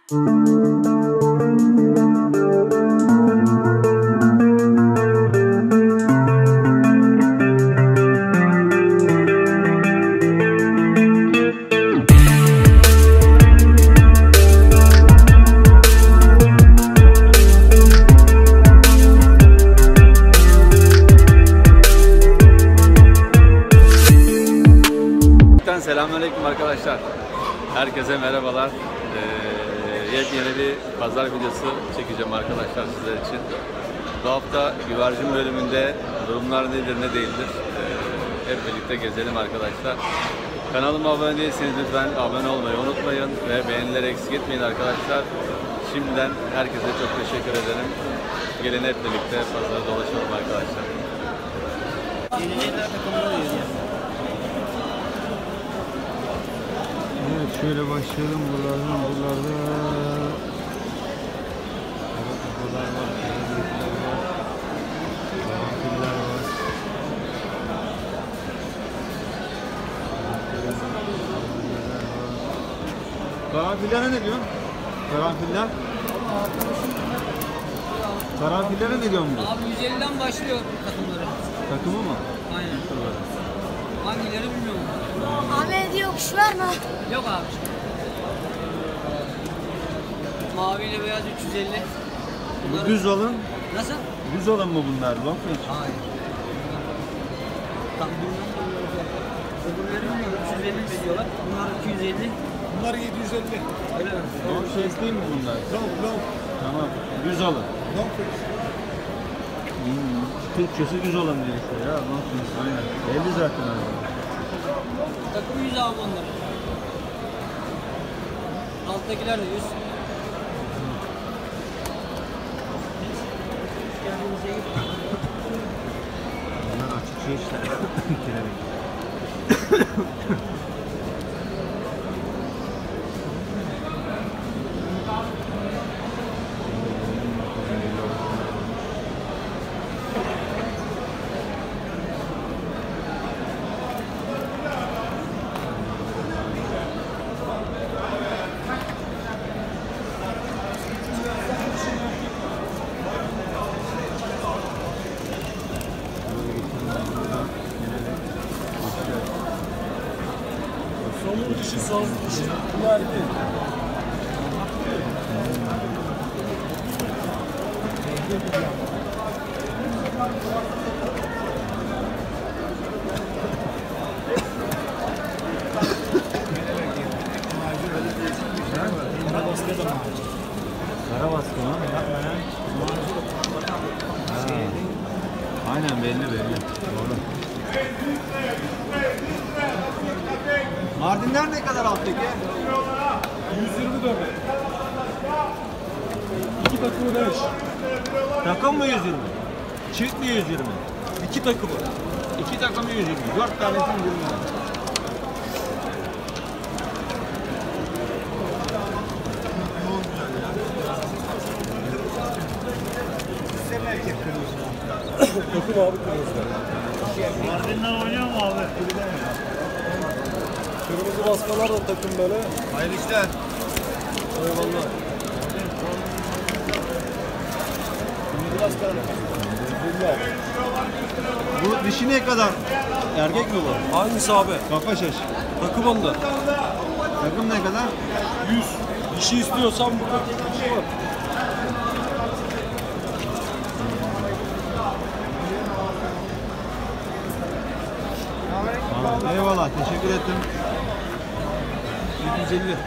Selamünaleyküm arkadaşlar. Herkese merhabalar. Yepyeni bir pazar videosu çekeceğim arkadaşlar sizler için. Bu hafta güvercin bölümünde durumlar nedir ne değildir hep birlikte gezelim arkadaşlar. Kanalıma abone değilseniz lütfen abone olmayı unutmayın ve beğenileri eksik etmeyin arkadaşlar. Şimdiden herkese çok teşekkür ederim. Gelin hep birlikte pazara dolaşalım arkadaşlar. Evet, şöyle başlayalım buralardan. Kafalar var, karanfiller var. Karanfillere ne diyorsun? Karanfiller? Karanfillere ne diyorsun bu? Abi 150'den başlıyor takımları. Takımı mı? Aynen. Hangileri bilmiyorum. Ahmet diyor kuş var mı? Yok abi. Mavi ile beyaz 350. Bu düz alın. Nasıl? Düz alın mı bunlar? Long range. Hayır. Öbürleri bilmiyorum. 350 diyorlar. Bunlar 250. Bunlar 750. Öyle mi? Long range değil mi bunlar? Long. Tamam. Düz alın. Long. Türkçesi düz olan diye işte ya. Long range. Aynen. 50 zaten abi. Takım 100 abi onları. Alttakiler de 100. Bunlar açık şey işte. Solun dışı, sol dışı. Bunlar değil. Kara baskı mı? Aynen belli. Doğru. Mardinler ne kadar alttaki? 120 dönme. 2 takımı 5. Takım mı 120? Çift mi 120? 2 takımı. 2 takımı 120. 4 tanesi 120. Takım abi kırmızı. Mardinler oynuyor mu abi? Kırmızı baskalar da takım böyle. Hayırlı işler. Eyvallah. Kırmızı baskalar. Bunlar. Bu dişi ne kadar? Erkek mi bu? Hangisi abi? Kafa şaş. Takım onda. Takım ne kadar? 100. Dişi istiyorsan burada dişi var. Eyvallah, teşekkür ettim. 750.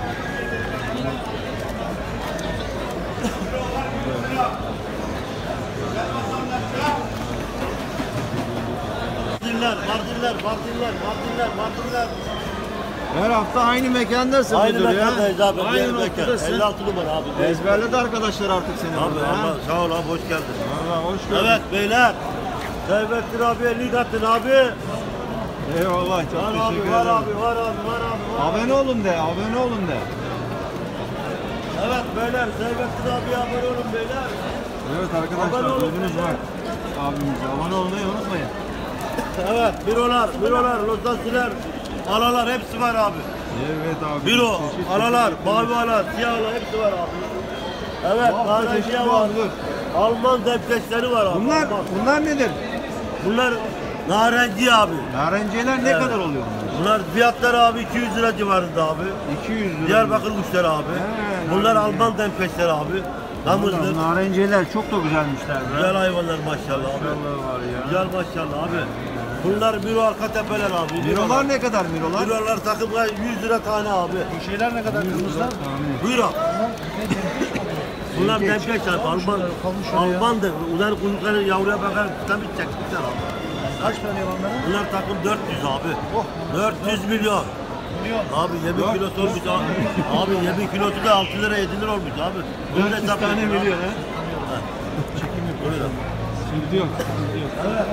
Mardinler. Her hafta aynı mekandasın Aynı müdür ya. mekandayız abi. Aynı Diğer mekan. noktasın. 56 numara abi. Ezberledi arkadaşlar artık seni. Abi burada, ama ha? sağ ol abi, hoş geldin. Valla hoş geldin. Evet beyler. Seyfettin abiye lidatın abi. Eyvallah, çok Var teşekkür abi, var ederim. abi, var abi, var abi. Abone olun de, abone olun de. Evet beyler, Seyfettin abiye abone olun beyler. Evet arkadaşlar, Abone olun. duydunuz bak. Abimize abone olmayı unutmayın. Evet, bir olar, losasiler, alalar hepsi var abi. Evet abi. Biro, Çeşit- alalar, mavi alar, siyahlar hepsi var abi. Evet, Bu hafta çeşit narenciye var, var. dur. Alman depreşleri var abi. Bunlar, Alman. bunlar nedir? Bunlar narenci abi. Narenciyeler ne Evet. kadar oluyor bunlar? Bunlar fiyatları abi 200 lira civarında abi. 200 lira. Diyarbakır kuşları abi. He, Bunlar narenciye. Alman depreşleri abi. Damızdır. Narenciyeler çok da güzelmişler be. Güzel hayvanlar maşallah abi. Maşallah var ya. Güzel maşallah abi. Bunlar Miro arka tepeler abi. Mirolar ne kadar mirolar? Mirolar takımlar 100 lira tane abi. Bu şeyler ne kadar kırmızılar? Buyur abi. Bunlar dempeş abi. Almandır. Bunların kuyrukları yavruya bakar tutan bitecek. Güzel abi. Kaç para diyor onlara? Bunlar takım 400 abi. 400 milyon. Milyon. Abi yemin kilosu olmuş abi. Abi yemin kilosu da 6 lira 7 lira olmuş abi. Bunu 400 hesap tane edin abi. milyon ha. Buyur abi. Sıkıntı yok. Sıkıntı yok.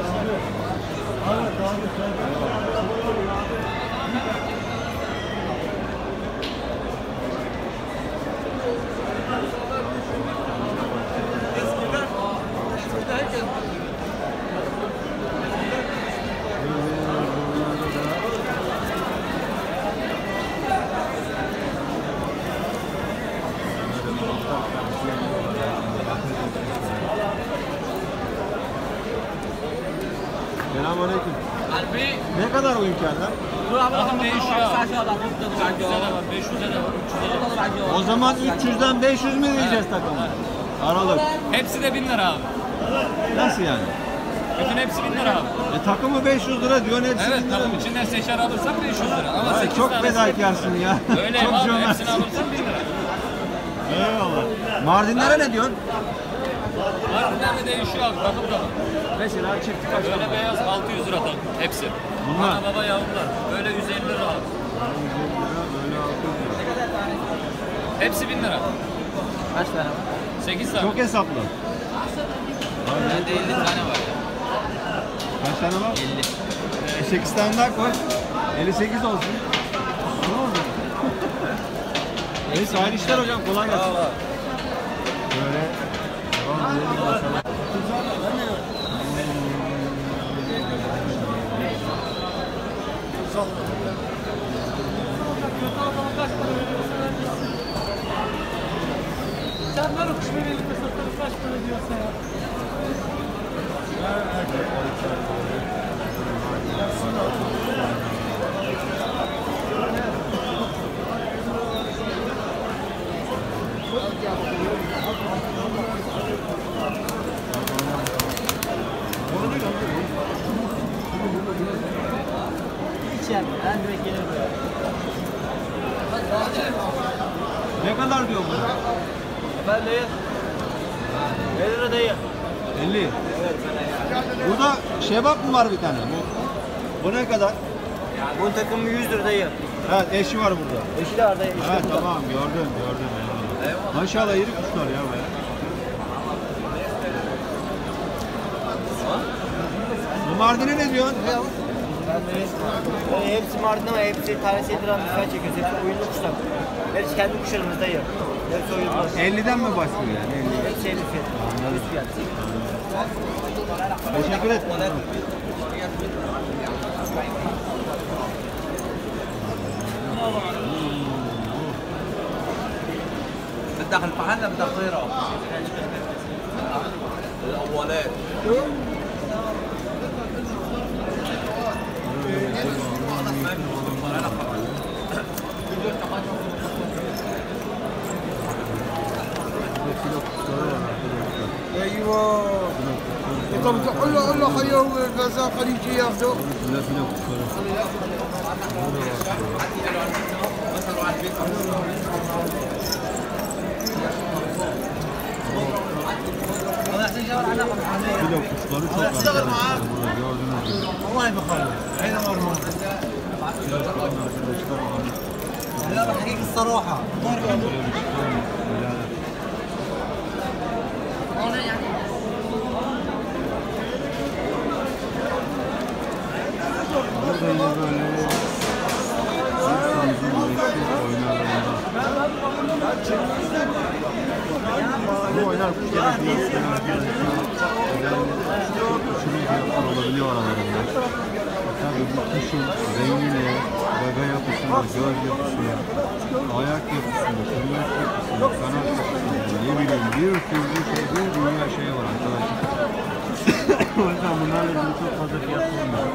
Selamünaleyküm. Ne kadar o imkanlar? O zaman 300'den 500 mü diyeceğiz takımı? Aralık. Hepsi de 1000 lira abi. Nasıl yani? Bütün hepsi 1000 lira abi. Takımı 500 lira diyorsun hepsi Evet 1000 lira takım mı? içinden seçer alırsan 500 lira. Ama Ay, 8 çok tanesi fedakarsın ya. öyle Çok abi cömertsin. hepsini alırsan 1000 lira. Eyvallah. Mardinlere ne diyorsun? Harbiden de değişiyor abi takım takım. Mesela çift kaç Böyle beyaz 600 lira takım hepsi. Bunlar? Ana baba yavrular. Böyle 150 lira abi. Böyle 600 lira. Hepsi 1000 lira. Kaç tane var? 8 tane. Çok hesaplı. Bende 50 tane var. Kaç tane var? 50. 8 tane daha koy. 58 olsun. Ne oldu? Neyse hayırlı işler hocam, kolay gelsin. Böyle devam edelim bakalım. Sen ver o kuşları elinde satarım kaç para diyorsa ya. İçer. Ben direkt gelirim. Ne kadar diyor bu? Ben değil. 50 lira değil. 50. Burada şebap mı var bir tane? Bu ne kadar? Bunun takımı 100 lira değil. Evet, eşi var burada. Eşi de orada. Evet, tamam, gördüm. Maşallah iri kuşlar ya be. Bu Mardin'e ne diyorsun? Hepsi Mardin ama hepsi tanesi 7 lira lütfen çekiyoruz. Hepsi oyunlu kuşlar. Hepsi kendi kuşlarımızda yiyor. Hepsi oyunlu. 50'den mi başlıyor yani? 50. Hepsi 50 fiyat. Üst fiyat. Teşekkür ederim. بدك الفحل ولا بدك طيره؟ الاولاد ايوه طب قول له خليه الغزال قريب يجي ياخذه Kilo kuşları çok arkadaşlar burada gördüğünüz gibi. والله بخلي هيدا مرمون Kilo tutan arkadaşlar var. لا بحكيك الصراحه Burada yine böyle bu oynar kuşların fiyatları arkadaşlar. Özellikle çok uçurum fiyatlar olabiliyor aralarında. bu kuşun rengine, gaga yapısına, göz yapısına, ayak yapısına, tırnak yapısına, kanat yapısına, ne bileyim bir sürü şey, bir dünya şey var arkadaşlar. O yüzden bunlarla ilgili çok fazla fiyat olmuyor.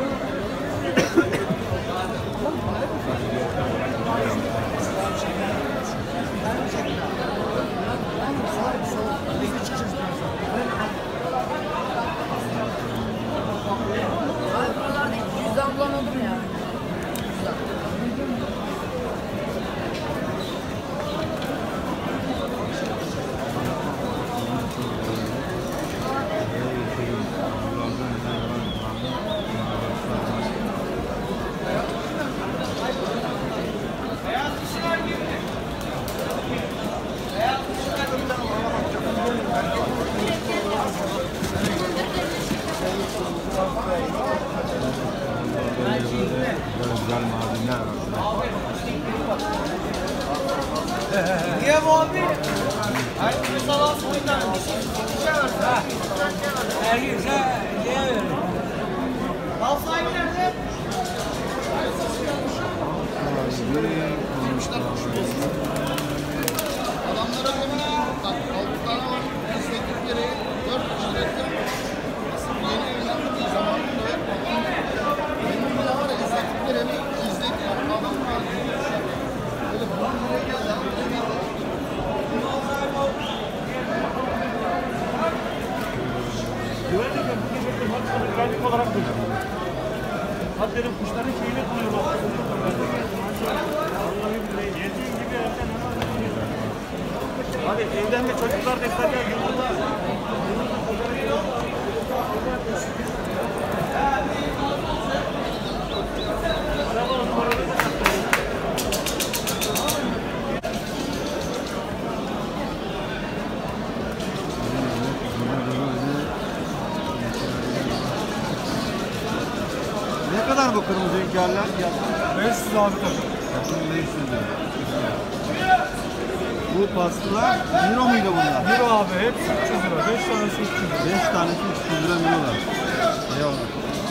Cüzdan bulamadım ya. Güzel madenler var. Niye bu abi? Hayır, sabah oyundan bir şey var. Mal sahibi nerede? Adamlara göre bak 6 tane var. İsteklikleri 4 kişi ürettim. Yeni evlendiği zamanında benim bile var ya isteklikleri izletiyor. Adam var. Böyle bunun buraya geldi. Güvenlik olarak duruyor. Hadi dedim kuşların şeyini koyuyorlar. Vallahi billahi yediğin gibi evden hadi evden de çocuklar destekler yılında. Ne kadar bu kırmızı hünkârlar? 500 abi tabii. 500 lira. Bu pastılar euro muydu bunlar? Euro abi hepsi 300 lira. 5 tanesi 300 lira. 5 tanesi 300 lira veriyorlar. Eyvallah.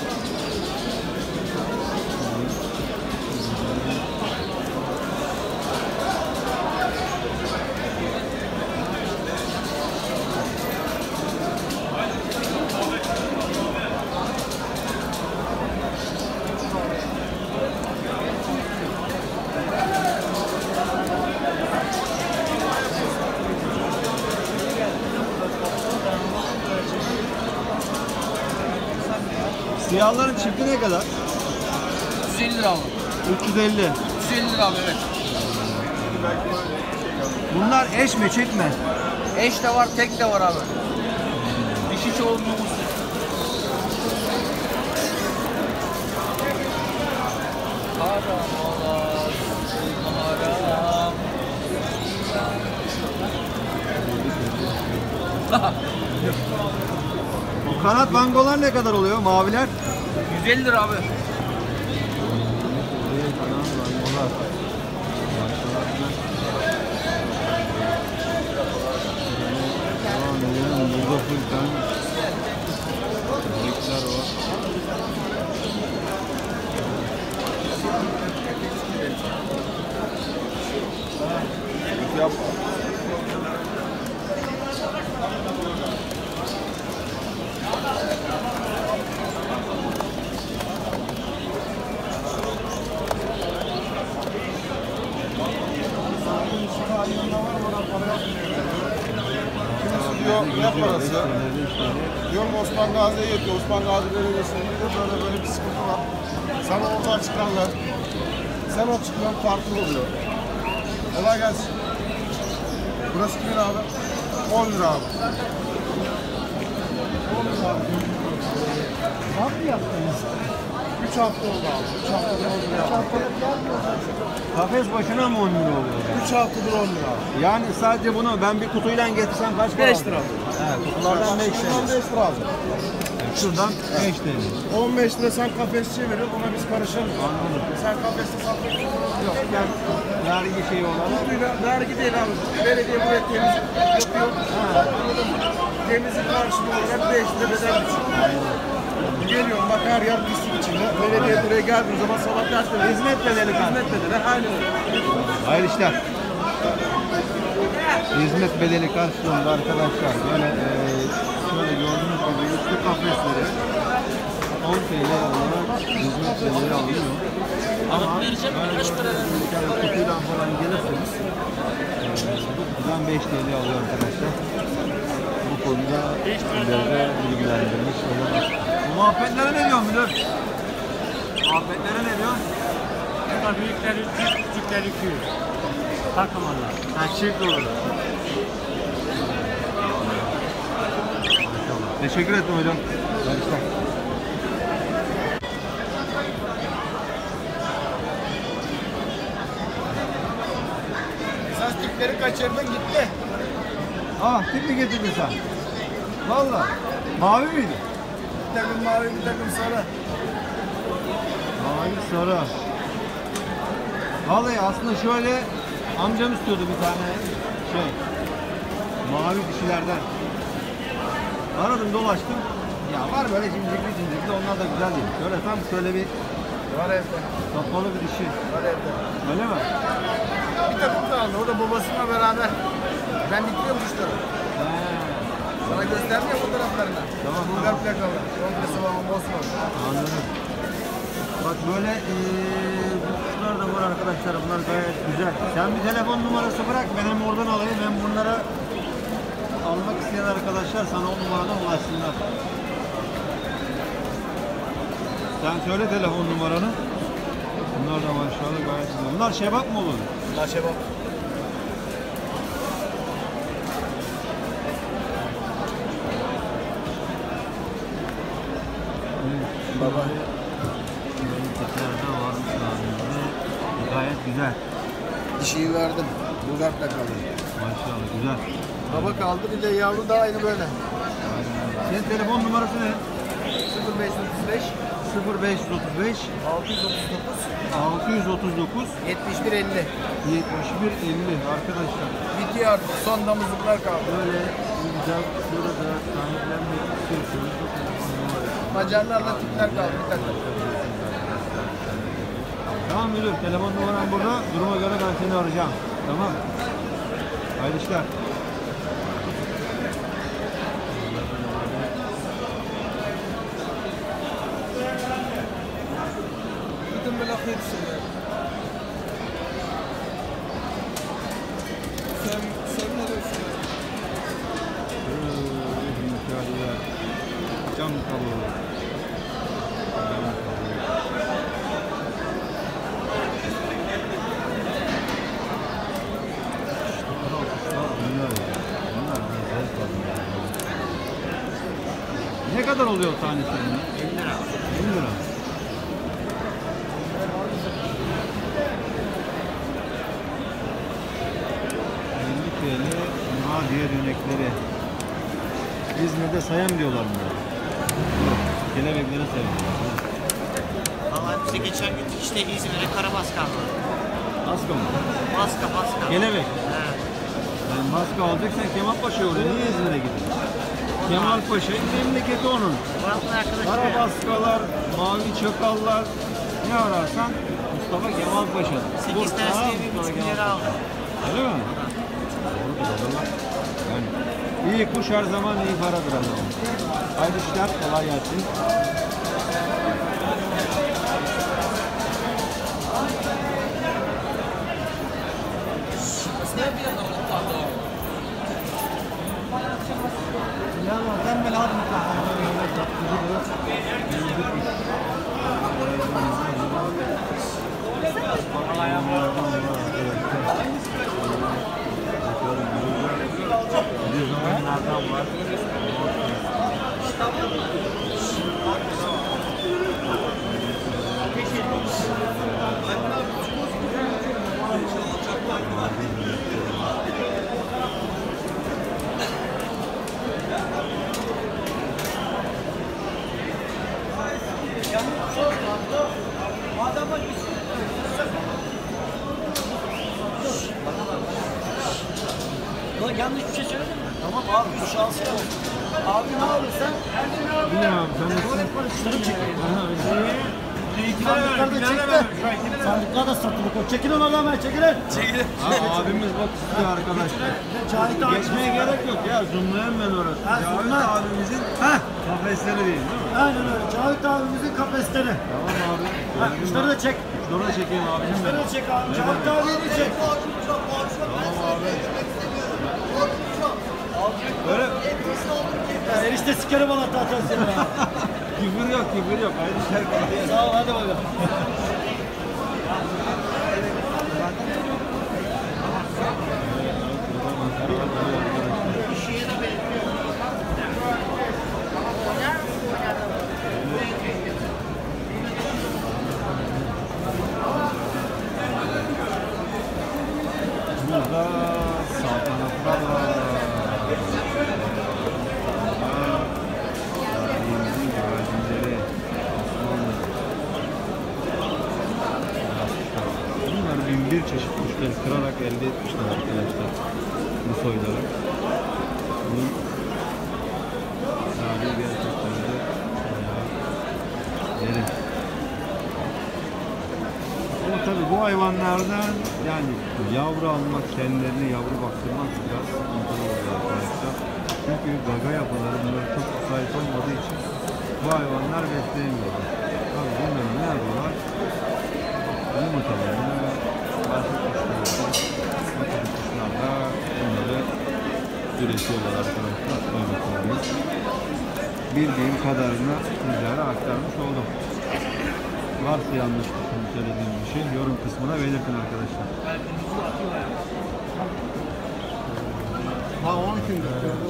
Siyahların çifti ne kadar? 150 lira abi. 350. 150 lira abi evet. Bunlar eş mi çift mi? Eş de var, tek de var abi. Dişi çoğunluğumuz. Haram olar, haram. Bu kanat bangolar ne kadar oluyor maviler? 150 lira abi. Burada full tane balıklar var. Yapma. Diyor ne parası? Diyorum Osman Gazi'ye yetiyor. Osman Gazi Belediyesi'nde de böyle bir sıkıntı var. Sana orada açıklarlar. Sen açıklan farklı oluyor. Kolay gelsin. Burası kimin abi? 10 lira abi. 10 lira abi. Ne yaptınız? 3 hafta oldu abi. 3 haftadır 10 lira. 3 haftadır Kafes başına mı 10 lira oluyor? 3 haftadır 10 lira. Yani sadece bunu ben bir kutuyla getirsem kaç para? 5 lira. He, kutulardan 5 Şuradan TL. 5 lira alacağım. Şuradan 5 TL. 15 lira sen kafesçiye veriyorsun, ona biz karışırız. Anladım. Sen kafeste satmak yok. Ben vergi şeyi olarak. Kutuyla vergi değil abi. Belediye buraya temizlik yapıyor. Anladın mı? Temizlik karşılığı olarak 5 lira bedel biçiyor. Geliyorum bak her yer pislik içinde. Belediye buraya geldiğim zaman sabah dersleri. Hizmet bedeli kan. Hizmet bedeli. Aynen öyle. Hayırlı işler. Hizmet bedeli karşılığında arkadaşlar böyle şöyle gördüğünüz gibi üstü kafesleri 10 TL olarak hizmet bedeli alıyor. Ama böyle kutudan falan gelirseniz kutudan 5 TL alıyor arkadaşlar. Bu konuda sizlere bilgilendirmiş olalım. Bu muhabbetlere ne diyorsun müdür? Muhabbetlere ne diyorsun? Büyükler 300, küçükler 200. Takım onlar. Ha, çift olur. Teşekkür ederim hocam. Görüşler. Esas tipleri kaçırdın gitti. Ah, tip mi getirdin sen? Valla. Mavi miydi? Bir takım mavi bir takım sarı. Mavi sarı. Vallahi aslında şöyle amcam istiyordu bir tane şey. Mavi dişilerden. Aradım dolaştım. Ya var böyle cimcikli onlar da güzel değil. Şöyle tam şöyle bir Var evde. kapalı bir dişi. Var evde. Öyle mi? Bir takım kaldı. O da babasıyla beraber. Ben bitiriyorum kuşları. Sana göstermiyor fotoğraflarını. Tamam. Bulgar plakalı. Kongresi var ama Bosfor. Anladım. Bak böyle bu kuşlar da var arkadaşlar. Bunlar gayet güzel. Sen bir telefon numarası bırak. Ben hem oradan alayım hem bunlara almak isteyen arkadaşlar sana o numaradan ulaşsınlar. Sen söyle telefon numaranı. Bunlar da maşallah gayet güzel. Bunlar şebap mı olur? Bunlar şebap. Baba. Tekrarda varmış abimizde. Gayet güzel. Dişiyi verdim. Bulgar plakalı. Maşallah güzel. Baba kaldı bir de yavru da aynı böyle. Senin telefon numarası ne? 0535 0535 639 639 71 50. 71 50 arkadaşlar. Bitiyor artık. Son damızlıklar kaldı. Böyle güzel burada sahiplenmek istiyorsanız o telefon numarası. Macarlarla tipler kaldı bir takım. Tamam müdür, telefon numaram burada. Duruma göre ben seni arayacağım. Tamam. Hayırlı işler. Bütün böyle hepsi ya. Sen ne diyorsun? Cam kabuğu. Ne kadar oluyor tanesi? 50 lira. 50 lira. TL diğer yönekleri. İzmir'de sayam diyorlar bunlar. Kelebeklere sayam. Valla bize geçen gün işte İzmir'e Karabaskar var. Aska mı? Baska. Kelebek. Evet. Yani maske alacaksan Kemalpaşa'ya oraya. Niye İzmir'e gidiyorsun? Kemalpaşa memleketi onun. Buranın arkadaşı ya. Karabaskalar, mavi çakallar ne ararsan Mustafa Kemalpaşa. 8 tanesini 1,5 milyara aldım. Öyle mi? Doğrudur adamlar. Yani iyi kuş her zaman iyi paradır adamım. Hayırlı işler, kolay gelsin. Yanlış bir şey söyledin mi? Tamam abi bir şansı yok. Abi ne alırsan? İyi abi sen de Kuşları çekiyor. Aha, Sandıklarda çekti. Sandıklarda satılık o. Çekilin oradan ben çekilin. abimiz bak size arkadaşlar. Cahit abi. Geçmeye gerek yok ya, zoomlayayım ben orası. Ha, Cavit zoomla. abimizin kafesleri değil mi? Aynen öyle. Cahit abimizin kafesleri. Tamam abi. Ha, kuşları da çek. Kuşları da çekeyim abicim Kuşları benim. da çek abi. Cahit abiyi de çek. Tamam abi. Böyle Ya, enişte sikerim bana zaten seni ya. küfür yok, küfür yok. Haydi işler kaldı. Sağ ol hadi bakalım. Burada saltanatlar var. Tarihimizin güvercinleri, Osmanlı. Bunlar 1001 çeşit kuşları kırarak elde etmişler arkadaşlar. Bu soyları. Bunun tarihi gerçekten de derin. Ama tabii bu hayvanlardan yani yavru almak, kendilerine yavru baktırmak biraz sıkıntılı oluyor arkadaşlar. Çünkü gaga yapıları bunlara çok müsait olmadığı için bu hayvanlar besleyemiyorlar. Tabii bunları ne yapıyorlar? Yumurtalarını başka kuşlarla bunları üretiyorlar arkadaşlar. Yumurtalarını. Bildiğim kadarını sizlere aktarmış oldum. Varsa yanlış söylediğim bir şey yorum kısmına belirtin arkadaşlar. Ha 10 gün.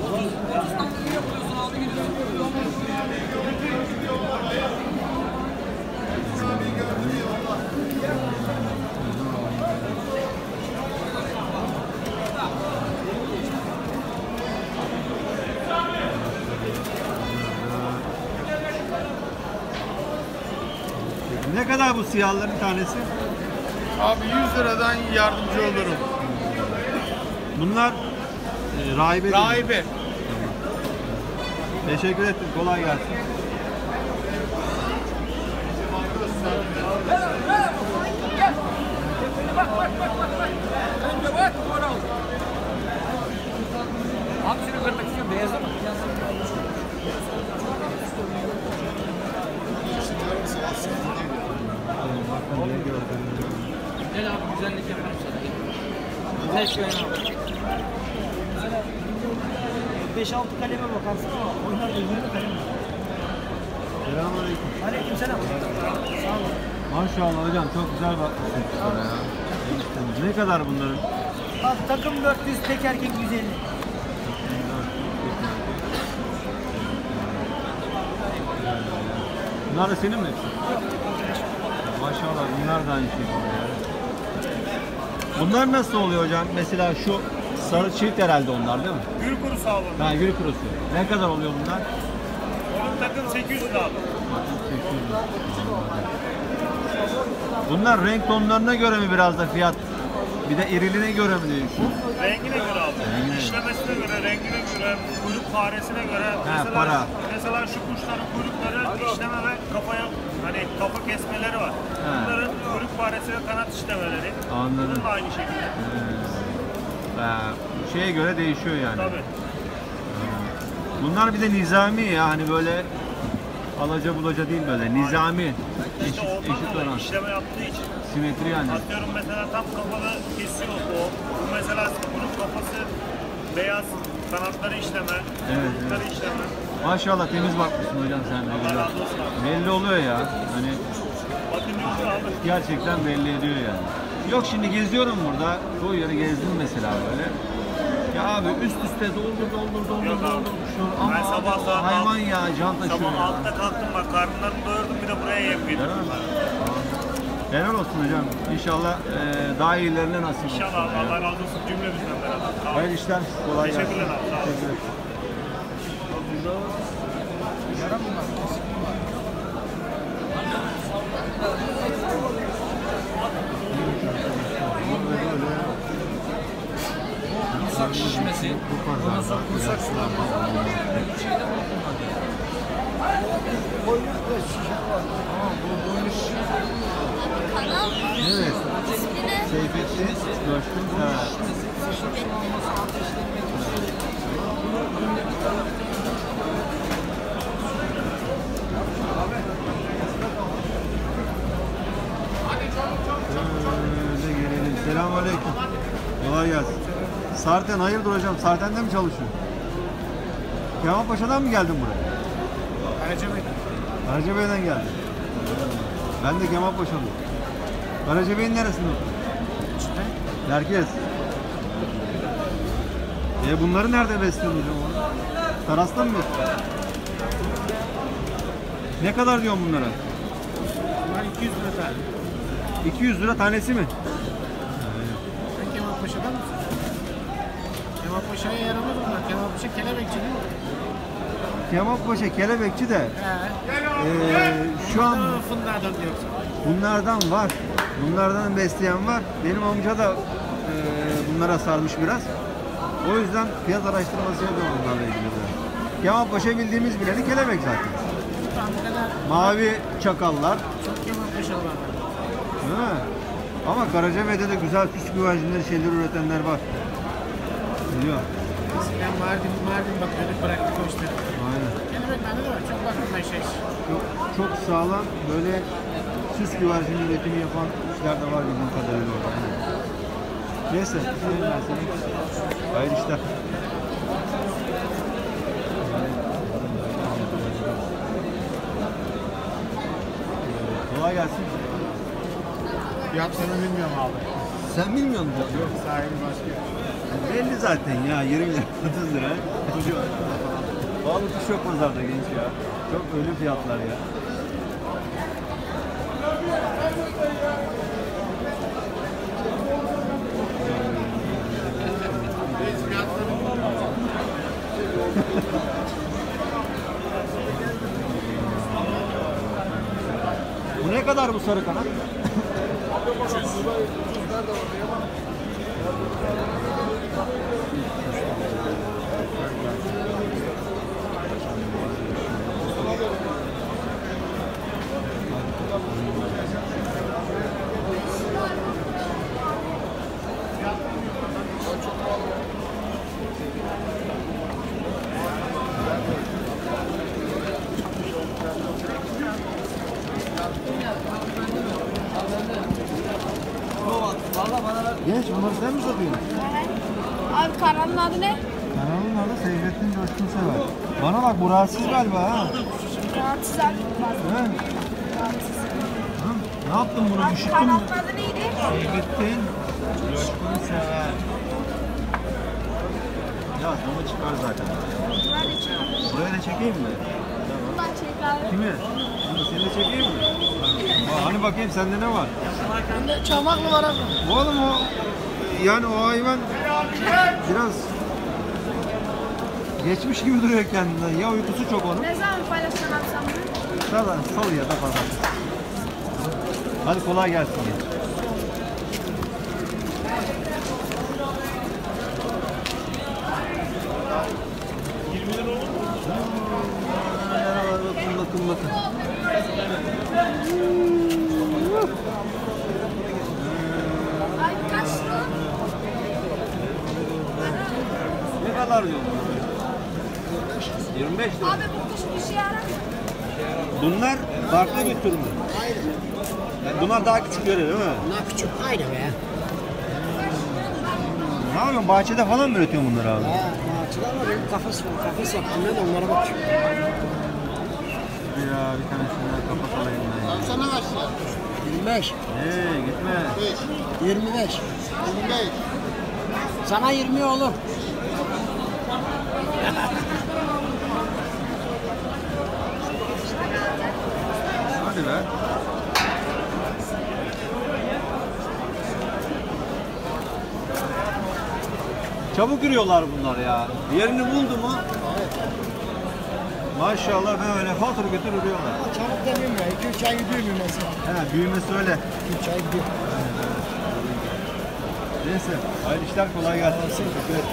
Ne kadar bu siyahların tanesi? Abi 100 liradan yardımcı olurum. Bunlar rahibe değil mi? Rahibe. Teşekkür ettim. Kolay gelsin. Hangisini görmek istiyorsun? Beyazı mı? Bakın ne gördüm. Gel abi güzellik yaparım sana. Güzel şey abi. 5-6 kaleme bakarsın ama oynar da 20 kalem. Selamünaleyküm. Aleykümselam. Sağ olun. Maşallah hocam çok güzel bakmışsın kuşlara ya. Ne kadar bunların? Bak takım 400, tek erkek 150. Bunlar da senin mi? Maşallah bunlar da aynı şekilde ya. Bunlar nasıl oluyor hocam? Mesela şu sarı çift herhalde onlar değil mi? Gül kurusu abi. Ha, gül kurusu. Ne kadar oluyor bunlar? Onun takım 800 lira abi. Bunlar renk tonlarına göre mi biraz da fiyat? Bir de iriliğine göre mi değişiyor? Rengine göre abi. Rengine göre. İşlemesine göre, rengine göre, kuyruk faresine göre. para. Mesela şu kuşların kuyrukları işleme ve kafaya hani kafa kesmeleri var. Bunların kuyruk faresi ve kanat işlemeleri. Anladım. Bunun da aynı şekilde. Şeye göre değişiyor yani. Tabii. Bunlar bir de nizami ya hani böyle alaca bulaca değil böyle nizami. Eşit, İşte ondan eşit dolayı oran. işleme yaptığı için. Simetri yani. Atıyorum mesela tam kafalı kesiyor o. Bu mesela kuyruk kafası beyaz, kanatları işleme, kuyrukları işleme. Maşallah temiz bakmışsın hocam sen de. Allah güzel. razı olsun abi. Belli oluyor ya. Hani Bakın ne oluyor abi. gerçekten belli ediyor yani. Yok şimdi geziyorum burada. Çoğu yeri gezdim mesela böyle. Ya abi üst üste doldur. Yok abi. Ama Ben sabah saat hayvan ya can taşıyor. Sabah ya. 6'da kalktım bak karnlarını doyurdum bir de buraya yem yedim. Değil mi? Helal olsun hocam. İnşallah daha iyilerine nasip olsun. İnşallah abi, Allah razı olsun cümlemizden beraber. Sağ olun. Hayırlı işler. Kolay gelsin. Teşekkürler abi, sağ olun. Teşekkürler. Kursak şişmesi. Ondan sonra kursak sulanma. Evet. Seyfettin Coşkun Sever. Şöyle gelelim. Selamünaleyküm. Kolay gelsin. Sarten hayırdır hocam? Sarten'de mi çalışıyorsun? Kemalpaşa'dan mı geldin buraya? Karacabey'den geldim. Ben de Kemalpaşa'lıyım. Karacabey'in neresinde oturuyorsun? Merkez. Bunları nerede besliyorsun hocam? Tarasta mı besliyorsun? Ne kadar diyorsun bunlara? Bunlar 200 lira tane. 200 lira tanesi mi? Sen Kemalpaşa'dan mısın? Kemalpaşa'ya yaramaz bunlar. Kemalpaşa kelebekçi değil mi? Kemalpaşa kelebekçi de He. şu an Fındardan diyorsun. bunlardan var. Bunlardan besleyen var. Benim amca da bunlara sarmış biraz. O yüzden fiyat araştırması yapıyorum bunlarla ilgili de. Kemalpaşa bildiğimiz bileni kelebek zaten. Mavi çakallar. Çok Kemalpaşalı var. Değil mi? Ama Karacabey'de de güzel süs güvercinleri şeyler üretenler var. Biliyor. Eskiden Mardin bakıyorduk, bıraktık o işleri. Aynen. Kelebeklerde de var. Çok bakımdan şey. Çok sağlam böyle süs güvercin üretimi yapan işler de var bildiğim kadarıyla orada. Neyse. Hayırlı işler. Kolay gelsin. Fiyatlarını bilmiyorum abi. Sen bilmiyor musun? Yok, sahibi başka. Belli zaten ya 20 lira 30 lira. Pahalı kuş yok pazarda genç ya. Çok ölü fiyatlar ya. Bu ne kadar bu sarı kanat? Genç bunları sen mi satıyorsun? Abi kanalın adı ne? Kanalın adı Seyfettin Coşkun Sever. Bana bak bu rahatsız galiba ha. Rahatsız abi. He? Hı? Ne yaptın bunu? Abi Üşüttün mü? kanalın adı neydi? Seyfettin Coşkun Sever. Ya ama çıkar zaten. Buraya çek. Buraya da çekeyim mi? Buradan çek abi. Kimi? Seni de çekeyim mi? Hani bakayım sende ne var? Bende çomaklı var abi. Oğlum o yani o hayvan biraz geçmiş gibi duruyor kendinden. Ya uykusu çok onun. Ne zaman paylaşacaksın abi sen bunu? Zaten salı ya da pazar. Hadi kolay gelsin. Bakın. Ay kaç lira? Ne kadar diyor? 25 lira. Abi bu kuş bir şey yarar mı? Bunlar farklı bir tür mü? Yani bunlar daha küçük değil mi? Bunlar küçük. Aynı be. Ne yapıyorsun? Bahçede falan mı üretiyorsun bunları abi? Bahçede ama benim kafes var. Kafes yaptım ben de onlara bakıyorum. Ya bir tane şunları kapat alayım ben. Abi sana kaç lira? 25. Gitme. 25. 25. Sana 20 olur. Hadi be. Çabuk yürüyorlar bunlar ya. Yerini buldu mu? Maşallah böyle fatır götür yürüyorlar. Çabuk demeyeyim ya. 2-3 ay gidiyor büyümesi. He büyümesi öyle. 2-3 ay gidiyor. Neyse, hayırlı işler, kolay gelsin.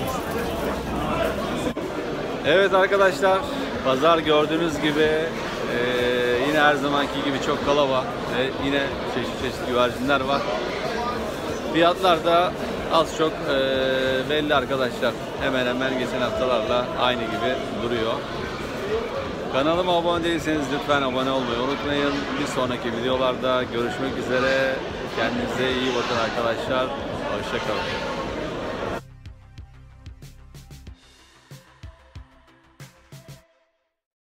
Evet arkadaşlar, pazar gördüğünüz gibi yine her zamanki gibi çok kalabalık ve yine çeşit güvercinler var. Fiyatlar da az çok belli arkadaşlar. Hemen hemen geçen haftalarla aynı gibi duruyor. Kanalıma abone değilseniz lütfen abone olmayı unutmayın. Bir sonraki videolarda görüşmek üzere. Kendinize iyi bakın arkadaşlar. Hoşça kalın.